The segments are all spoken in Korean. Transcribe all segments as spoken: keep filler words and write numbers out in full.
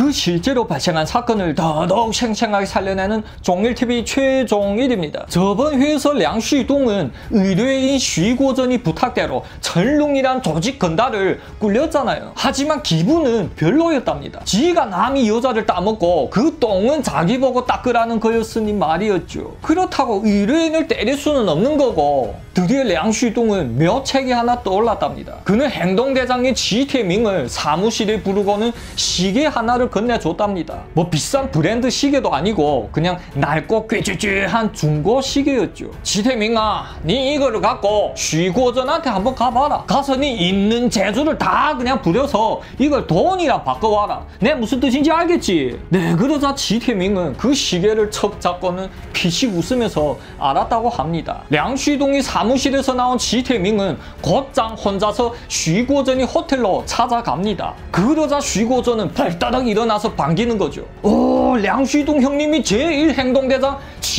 그 실제로 발생한 사건을 더더욱 생생하게 살려내는 종일티비 최종일입니다. 저번 회에서 량쉬동은 의뢰인 쉬고전이 부탁대로 천룽이란 조직 건달을 꿀렸잖아요. 하지만 기분은 별로였답니다. 지가 남이 여자를 따먹고 그 똥은 자기 보고 닦으라는 거였으니 말이었죠. 그렇다고 의뢰인을 때릴 수는 없는 거고, 드디어 량쉬동은 묘책이 하나 떠올랐답니다. 그는 행동대장인 지태밍을 사무실에 부르고는 시계 하나를 건네줬답니다. 뭐 비싼 브랜드 시계도 아니고 그냥 낡고 꾀쥐쥐한 중고 시계였죠. 지태밍아, 니 이거를 갖고 쉬고전한테 한번 가봐라. 가서 니 있는 재주를 다 그냥 부려서 이걸 돈이랑 바꿔와라. 내 무슨 뜻인지 알겠지? 네, 그러자 지태밍은 그 시계를 척 잡고는 피식 웃으면서 알았다고 합니다. 량쉬동이 사무실에서 나온 지태밍은 곧장 혼자서 쉬고전이 호텔로 찾아갑니다. 그러자 쉬고전은 벌떡 일어나서 반기는 거죠. 오, 량쉬동 형님이 제일 행동대장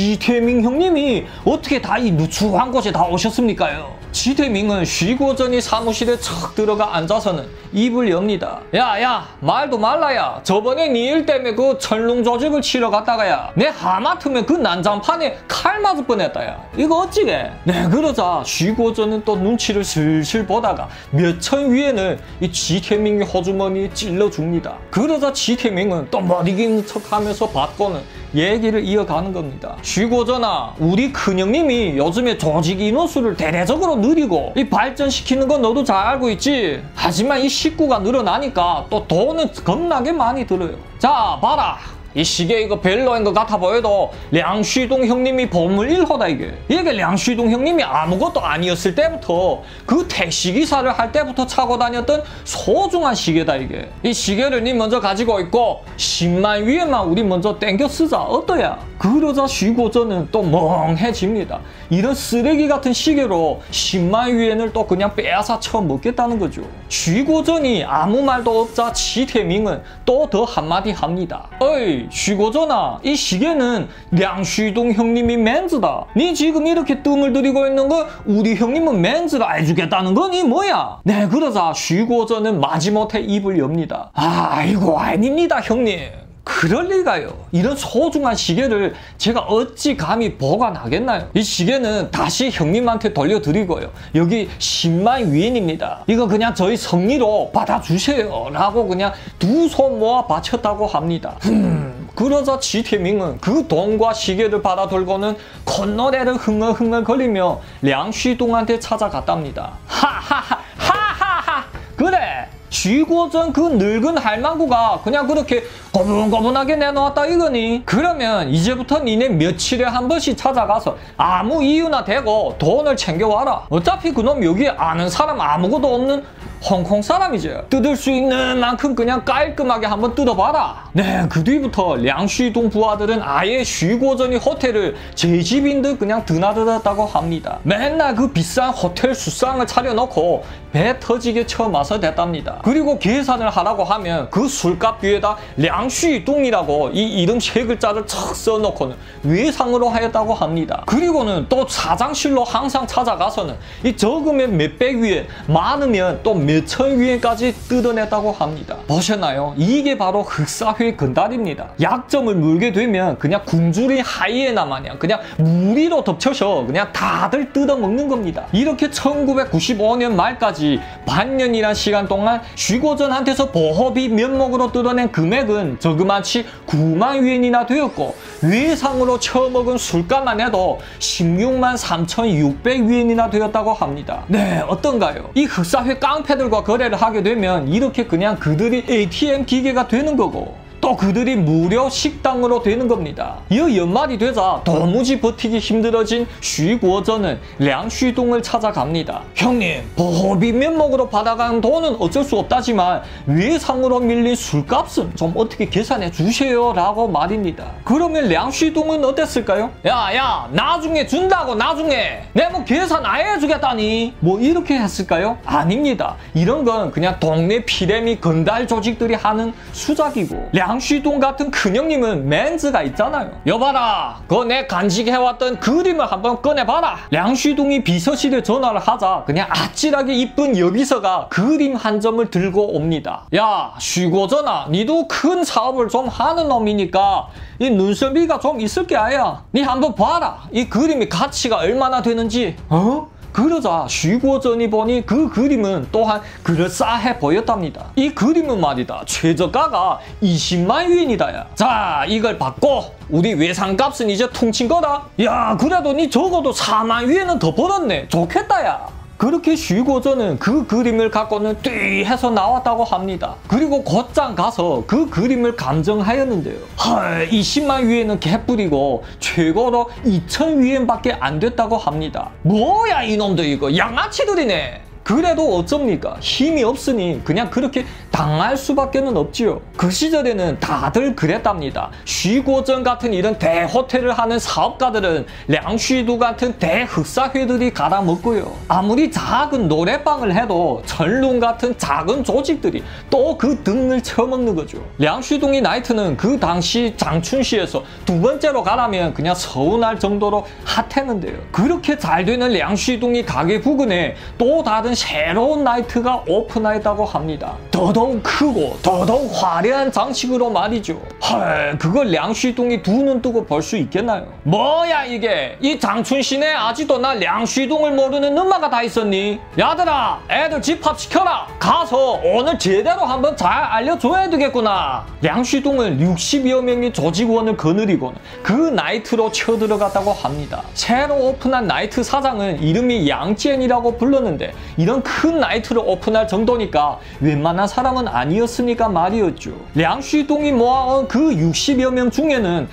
지태밍 형님이 어떻게 다 이 누추한 곳에 다 오셨습니까요? 지태밍은 쉬고전이 사무실에 척 들어가 앉아서는 입을 엽니다. 야야, 말도 말라야. 저번에 니 일 때문에 그 천룽 조직을 치러 갔다가야 내 하마터면 그 난장판에 칼 맞을 뻔했다야. 이거 어찌게? 네, 그러자 쉬고전은 또 눈치를 슬슬 보다가 몇천 위엔을 이 지태밍의 호주머니에 찔러줍니다. 그러자 지태밍은 또 못 이기는 척하면서 받고는 얘기를 이어가는 겁니다. 쉬고전아, 우리 큰형님이 요즘에 조직 인원수를 대대적으로 느리고 이 발전시키는 건 너도 잘 알고 있지? 하지만 이 식구가 늘어나니까 또 돈은 겁나게 많이 들어요. 자, 봐라. 이 시계 이거 별로인 것 같아 보여도 량쉬동 형님이 보물 일 호다 이게. 이게 량쉬동 형님이 아무것도 아니었을 때부터 그 택시기사를 할 때부터 차고 다녔던 소중한 시계다 이게. 이 시계를 니 먼저 가지고 있고 십만 위에만 우리 먼저 땡겨 쓰자 어떠야? 그러자 쉬고전은 또 멍해집니다. 이런 쓰레기 같은 시계로 십만 위엔을 또 그냥 빼앗아 처먹겠다는 거죠. 쉬고전이 아무 말도 없자 지태밍은 또 더 한마디 합니다. 어이, 쉬고전아, 이 시계는 량쉬동 형님이 맨즈다. 니 지금 이렇게 뜸을 들이고 있는 거 우리 형님은 맨즈라 해주겠다는 거니 뭐야? 네, 그러자 쉬고전은 마지못해 입을 엽니다. 아이고, 아닙니다 형님. 그럴 리가요. 이런 소중한 시계를 제가 어찌 감히 보관하겠나요? 이 시계는 다시 형님한테 돌려드리고요. 여기 십만 위엔입니다. 이거 그냥 저희 성리로 받아주세요 라고 그냥 두 손 모아 바쳤다고 합니다. 흠, 그러자 지태밍은 그 돈과 시계를 받아 들고는 콧노래를 흥얼흥얼 거리며 량쉬동한테 찾아갔답니다. 하하하 하하하, 그래, 쉬고전 그 늙은 할망구가 그냥 그렇게 고분고분하게 내놓았다 이거니? 그러면 이제부터 니네 며칠에 한 번씩 찾아가서 아무 이유나 대고 돈을 챙겨와라. 어차피 그놈 여기 아는 사람 아무것도 없는 홍콩 사람이죠. 뜯을 수 있는 만큼 그냥 깔끔하게 한번 뜯어봐라. 네, 그 뒤부터 량쉬동 부하들은 아예 쉬고전이 호텔을 제 집인 듯 그냥 드나들었다고 합니다. 맨날 그 비싼 호텔 수상을 차려놓고 배 터지게 처음 와서 됐답니다. 그리고 계산을 하라고 하면 그 술값 위에다 량쉬동이라고 이 이름 세 글자를 척 써놓고는 외상으로 하였다고 합니다. 그리고는 또 사장실로 항상 찾아가서는 이 적으면 몇백 위엔, 많으면 또 몇천 위엔까지 뜯어냈다고 합니다. 보셨나요? 이게 바로 흑사회 건달입니다. 약점을 물게 되면 그냥 굶주린 하이에나 마냥 그냥 무리로 덮쳐서 그냥 다들 뜯어먹는 겁니다. 이렇게 천구백구십오 년 말까지 반년이란 시간 동안 쉬고전한테서 보호비 면목으로 뜯어낸 금액은 저그만치 구만 위엔이나 되었고 외상으로 처먹은 술값만 해도 십육만 삼천육백 위엔이나 되었다고 합니다. 네, 어떤가요? 이 흑사회 깡패들과 거래를 하게 되면 이렇게 그냥 그들이 에이티엠 기계가 되는 거고 또 그들이 무료 식당으로 되는 겁니다. 이 연말이 되자 도무지 버티기 힘들어진 쉬고전은 량쉬동을 찾아갑니다. 형님, 보호비 면목으로 받아간 돈은 어쩔 수 없다지만 외상으로 밀린 술값은 좀 어떻게 계산해 주세요 라고 말입니다. 그러면 량쉬동은 어땠을까요? 야야, 나중에 준다고 나중에 내 뭐 계산 아예 해주겠다니 뭐 이렇게 했을까요? 아닙니다. 이런 건 그냥 동네 피레미 건달 조직들이 하는 수작이고 량 량쉬동 같은 큰형님은 맨즈가 있잖아요. 여봐라, 그거 내 간직해왔던 그림을 한번 꺼내봐라. 량쉬동이 비서실에 전화를 하자 그냥 아찔하게 이쁜 여비서가 그림 한 점을 들고 옵니다. 야, 쉬고전아, 니도 큰 사업을 좀 하는 놈이니까 이 눈썰미가 좀 있을 게 아야. 니 한번 봐라, 이 그림이 가치가 얼마나 되는지. 어? 그러자 쉬고전이 보니 그 그림은 또한 그럴싸해 보였답니다. 이 그림은 말이다, 최저가가 이십만 위엔이다야. 자, 이걸 받고 우리 외상값은 이제 퉁친 거다. 야, 그래도 니 적어도 사만 위엔은 더 벌었네. 좋겠다 야. 그렇게 쉬고전은 그 그림을 갖고는 띠 해서 나왔다고 합니다. 그리고 곧장 가서 그 그림을 감정하였는데요. 헐, 이십만 위엔은 개뿔이고 최고로 이천 위엔밖에 안 됐다고 합니다. 뭐야 이놈들, 이거 양아치들이네. 그래도 어쩝니까? 힘이 없으니 그냥 그렇게 당할 수밖에는 없지요. 그 시절에는 다들 그랬답니다. 쉬고전 같은 이런 대호텔을 하는 사업가들은 량쉬두 같은 대흑사회들이 갈아먹고요. 아무리 작은 노래방을 해도 전룽 같은 작은 조직들이 또 그 등을 쳐먹는 거죠. 량쉬동이 나이트는 그 당시 장춘시에서 두 번째로 가라면 그냥 서운할 정도로 핫했는데요. 그렇게 잘 되는 량쉬동이 가게 부근에 또 다른 새로운 나이트가 오픈하였다고 합니다. 더더욱 크고 더더욱 화려한 장식으로 말이죠. 헐, 그걸 량쉬동이 두 눈 뜨고 볼 수 있겠나요? 뭐야 이게, 이 장춘시내 아직도 나 량쉬동을 모르는 엄마가 다 있었니? 야들아, 애들 집합시켜라. 가서 오늘 제대로 한번 잘 알려줘야 되겠구나. 량쉬동은 육십여 명의 조직원을 거느리고는 그 나이트로 쳐들어갔다고 합니다. 새로 오픈한 나이트 사장은 이름이 양지엔이라고 불렀는데 이런 큰 나이트를 오픈할 정도니까 웬만한 사람은 아니었으니까 말이었죠. 량쉬동이 모아온 그 육십여 명 중에는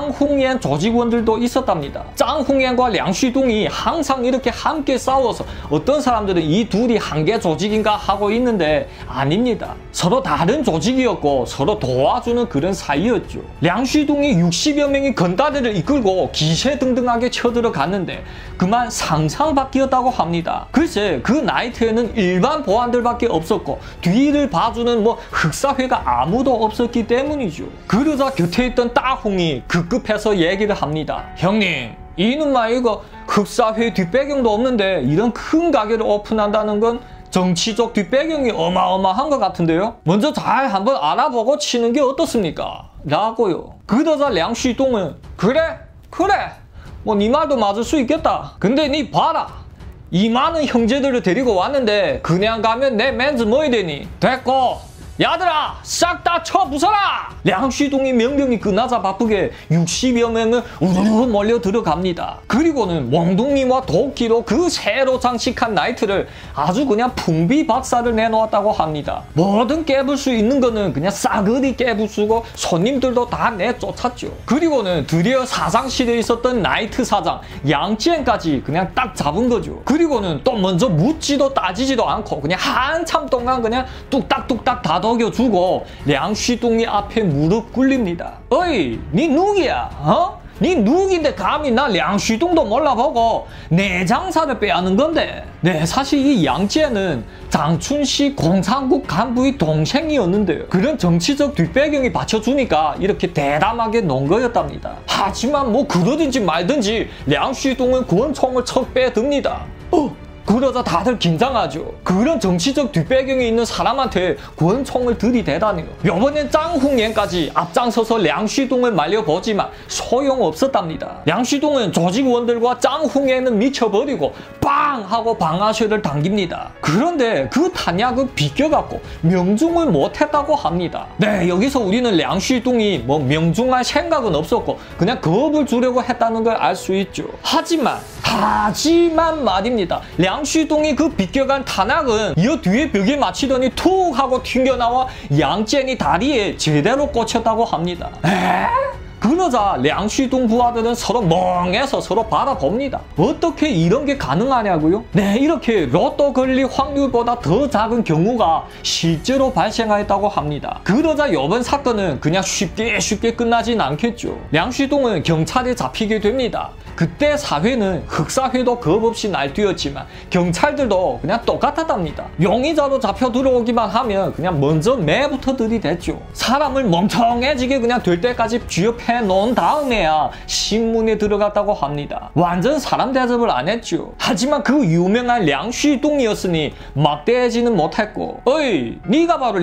짱홍옌 조직원들도 있었답니다. 짱홍옌과 량쉬동이 항상 이렇게 함께 싸워서 어떤 사람들은 이 둘이 한 개 조직인가 하고 있는데 아닙니다. 서로 다른 조직이었고 서로 도와주는 그런 사이였죠. 량쉬동이 육십여 명의 건다리를 이끌고 기세등등하게 쳐들어갔는데 그만 상상밖이었다고 합니다. 글쎄, 그 나이트에는 일반 보안들밖에 없었고 뒤를 봐주는 뭐 흑사회가 아무도 없었기 때문이죠. 그러자 곁에 있던 따홍이 급급해서 얘기를 합니다. 형님, 이놈아 이거 흑사회 뒷배경도 없는데 이런 큰 가게를 오픈한다는 건 정치적 뒷배경이 어마어마한 것 같은데요? 먼저 잘 한번 알아보고 치는 게 어떻습니까? 라고요. 그러자 량쉬동은 그래? 그래! 뭐 네 말도 맞을 수 있겠다. 근데 니 봐라, 이 많은 형제들을 데리고 왔는데 그냥 가면 내 맨즈 뭐이 되니? 됐고, 야들아, 싹 다 쳐 부숴라! 량쉬동이 명령이 끝나자 바쁘게 육십여 명은 우르르 몰려 들어갑니다. 그리고는 몽둥이와 도끼로 그 새로 장식한 나이트를 아주 그냥 풍비박살을 내놓았다고 합니다. 뭐든 깨볼 수 있는 거는 그냥 싸그리 깨부수고 손님들도 다 내쫓았죠. 그리고는 드디어 사장실에 있었던 나이트 사장 양지엔까지 그냥 딱 잡은 거죠. 그리고는 또 먼저 묻지도 따지지도 않고 그냥 한참 동안 그냥 뚝딱뚝딱 다도 먹여주고 량쉬동이 앞에 무릎 꿇립니다. 어이, 니 누구야? 어? 니 누구인데 감히 나 량쉬동도 몰라보고 내 장사를 빼앗는 건데. 네, 사실 이 양지엔은 장춘시 공산국 간부의 동생이었는데요. 그런 정치적 뒷배경이 받쳐주니까 이렇게 대담하게 논 거였답니다. 하지만 뭐 그러든지 말든지 량쉬동은 권총을 척 빼듭니다. 어? 그러자 다들 긴장하죠. 그런 정치적 뒷배경이 있는 사람한테 권총을 들이대다니요. 요번엔 짱홍옌까지 앞장서서 량쉬동을 말려보지만 소용없었답니다. 량쉬동은 조직원들과 짱홍옌은 미쳐버리고 빵! 하고 방아쇠를 당깁니다. 그런데 그 탄약은 비껴갖고 명중을 못했다고 합니다. 네, 여기서 우리는 량쉬동이 뭐 명중할 생각은 없었고 그냥 겁을 주려고 했다는 걸 알 수 있죠. 하지만 하지만 말입니다. 량쉬동이 그 비껴간 탄약은 이 뒤에 벽에 맞히더니 툭 하고 튕겨나와 양지엔이 다리에 제대로 꽂혔다고 합니다. 에? 그러자 량쉬동 부하들은 서로 멍해서 서로 바라봅니다. 어떻게 이런 게 가능하냐고요? 네, 이렇게 로또 걸릴 확률보다 더 작은 경우가 실제로 발생하였다고 합니다. 그러자 이번 사건은 그냥 쉽게 쉽게 끝나진 않겠죠. 량쉬동은 경찰에 잡히게 됩니다. 그때 사회는 흑사회도 겁없이 날뛰었지만 경찰들도 그냥 똑같았답니다. 용의자로 잡혀 들어오기만 하면 그냥 먼저 매부터 들이댔죠. 사람을 멍청해지게 그냥 될 때까지 쥐업해 놓은 다음에야 신문에 들어갔다고 합니다. 완전 사람 대접을 안 했죠. 하지만 그 유명한 량쉬동이었으니 막대하지는 못했고, 어이, 네가 바로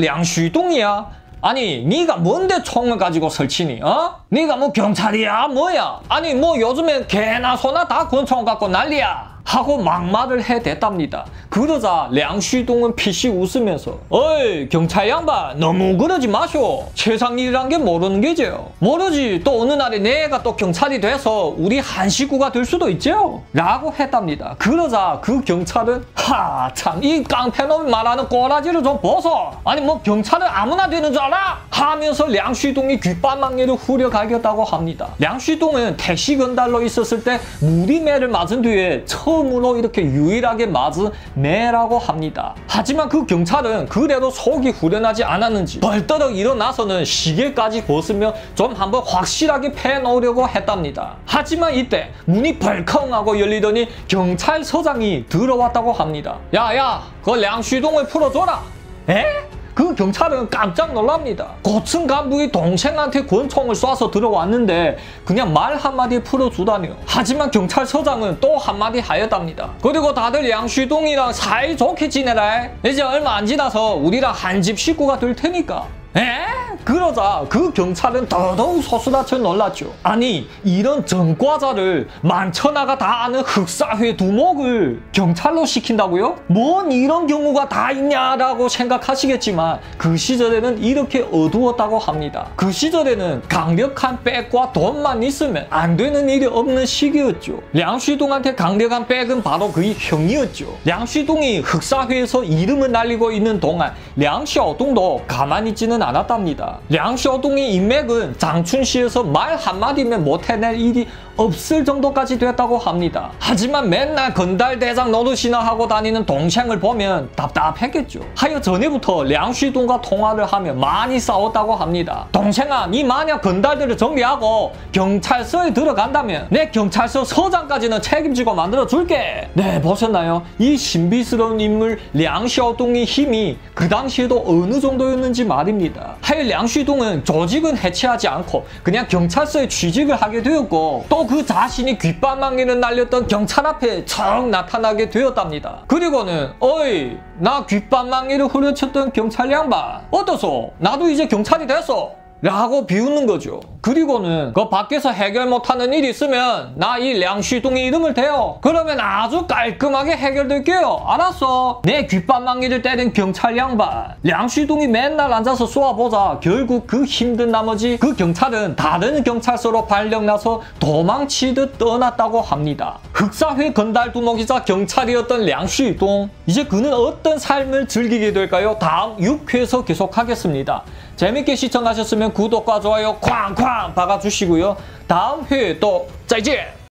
량쉬동이야? 아니, 네가 뭔데 총을 가지고 설치니? 어? 네가 뭐 경찰이야? 뭐야? 아니, 뭐 요즘엔 개나 소나 다 권총 갖고 난리야? 하고 막말을 해댔답니다. 그러자 량쉬동은 피식 웃으면서, 어이, 경찰 양반, 너무 그러지 마쇼. 세상 일이란 게 모르는 게죠. 모르지, 또 어느 날에 내가 또 경찰이 돼서 우리 한 식구가 될 수도 있죠? 라고 했답니다. 그러자 그 경찰은, 하, 참, 이 깡패놈이 말하는 꼬라지를 좀 보소. 아니, 뭐 경찰은 아무나 되는 줄 알아? 하면서 량쉬동이 귓바망리를 후려갈겼다고 합니다. 량쉬동은 택시 건달로 있었을 때 무리매를 맞은 뒤에 처음 처음으로 이렇게 유일하게 맞은 매라고 합니다. 하지만 그 경찰은 그래도 속이 후련하지 않았는지 벌떡 일어나서는 시계까지 벗으며 좀 한번 확실하게 패놓으려고 했답니다. 하지만 이때 문이 벌컹 하고 열리더니 경찰서장이 들어왔다고 합니다. 야야, 그 량쉬동을 풀어줘라. 에? 그 경찰은 깜짝 놀랍니다. 고층 간부의 동생한테 권총을 쏴서 들어왔는데 그냥 말 한마디에 풀어주다니요. 하지만 경찰서장은 또 한마디 하였답니다. 그리고 다들 량쉬동이랑 사이좋게 지내라. 이제 얼마 안 지나서 우리랑 한 집 식구가 될 테니까. 에? 그러자 그 경찰은 더더욱 소스라쳐 놀랐죠. 아니, 이런 전과자를 만천하가 다 아는 흑사회 두목을 경찰로 시킨다고요? 뭔 이런 경우가 다 있냐라고 생각하시겠지만 그 시절에는 이렇게 어두웠다고 합니다. 그 시절에는 강력한 백과 돈만 있으면 안 되는 일이 없는 시기였죠. 량쉬동한테 강력한 백은 바로 그의 형이었죠. 량쉬동이 흑사회에서 이름을 날리고 있는 동안 량샤오동도 가만히 있지는 않았답니다. 량샤오동의 인맥은 장춘시에서 말 한마디면 못 해낼 일이 없을 정도까지 됐다고 합니다. 하지만 맨날 건달대장 노릇이나 하고 다니는 동생을 보면 답답했겠죠. 하여 전에부터 량쉬동과 통화를 하며 많이 싸웠다고 합니다. 동생아, 니 만약 건달들을 정리하고 경찰서에 들어간다면 내 경찰서 서장까지는 책임지고 만들어줄게. 네, 보셨나요? 이 신비스러운 인물 량샤오동의 힘이 그 당시에도 어느 정도였는지 말입니다. 하여 량쉬동은 조직은 해체하지 않고 그냥 경찰서에 취직을 하게 되었고, 또 그 자신이 귓바망리를 날렸던 경찰 앞에 척 나타나게 되었답니다. 그리고는, 어이, 나 귓바망리를 후려쳤던 경찰 양반 어떠소? 나도 이제 경찰이 됐어. 라고 비웃는 거죠. 그리고는 그 밖에서 해결 못하는 일이 있으면 나 이 량쉬동의 이름을 대요. 그러면 아주 깔끔하게 해결될게요. 알았어? 내 귓바망리를 때린 경찰 양반. 량쉬동이 맨날 앉아서 쏘아보자 결국 그 힘든 나머지 그 경찰은 다른 경찰서로 발령나서 도망치듯 떠났다고 합니다. 흑사회 건달 두목이자 경찰이었던 량쉬동. 이제 그는 어떤 삶을 즐기게 될까요? 다음 육 회에서 계속하겠습니다. 재밌게 시청하셨으면 구독과 좋아요 쾅쾅 박아주시고요. 다음 회에 또 짜이제!